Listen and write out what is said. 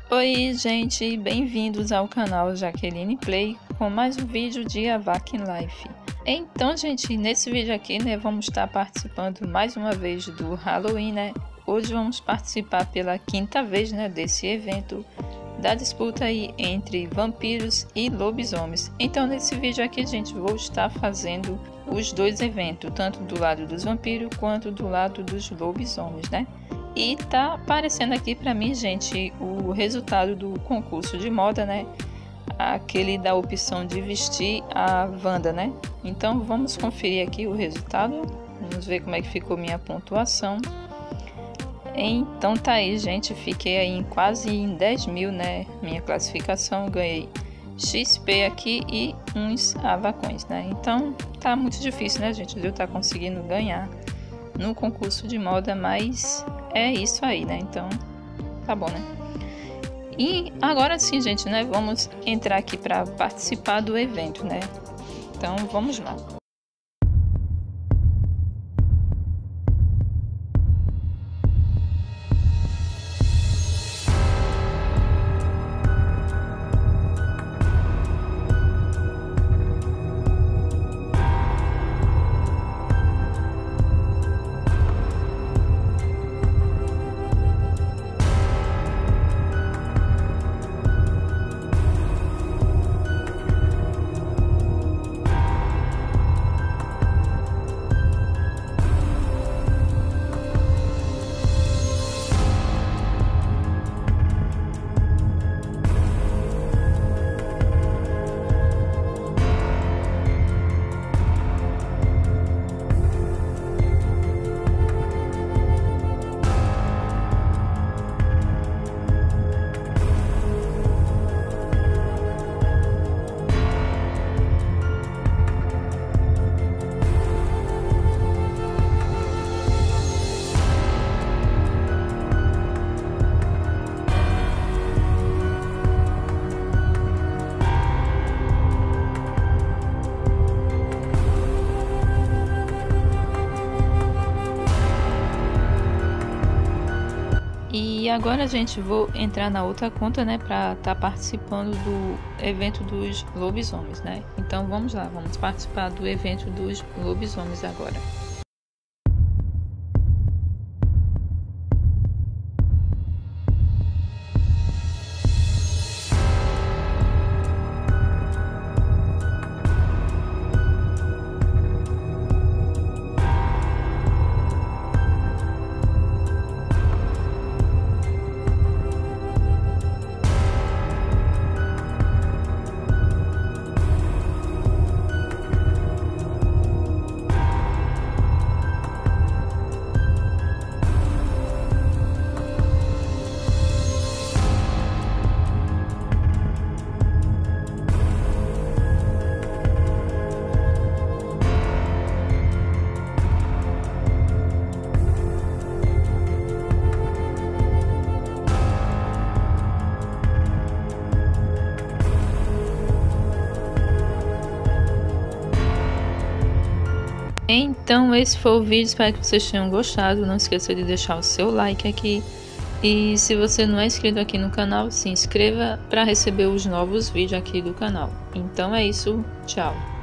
Oi gente, bem-vindos ao canal Jaqueline Play com mais um vídeo de Avakin Life. Então gente, nesse vídeo aqui vamos estar participando mais uma vez do Halloween. Hoje vamos participar pela quinta vez desse evento da disputa aí entre vampiros e lobisomens. Então nesse vídeo aqui gente, vou estar fazendo os dois eventos, tanto do lado dos vampiros quanto do lado dos lobisomens, E tá aparecendo aqui para mim, gente, o resultado do concurso de moda, aquele da opção de vestir a Wanda, Então vamos conferir aqui o resultado. Vamos ver como é que ficou minha pontuação. Então tá aí, gente, fiquei aí quase em 10 mil, minha classificação. Ganhei XP aqui e uns avacões, Então tá muito difícil, gente, de eu estar conseguindo ganhar no concurso de moda, mas é isso aí, então tá bom, E agora sim, gente, vamos entrar aqui para participar do evento, Então vamos lá. E agora, gente, vou entrar na outra conta, para estar participando do evento dos lobisomens, Então vamos lá, vamos participar do evento dos lobisomens agora. Então esse foi o vídeo, espero que vocês tenham gostado. Não esqueça de deixar o seu like aqui. E se você não é inscrito aqui no canal, se inscreva para receber os novos vídeos aqui do canal. Então é isso, tchau!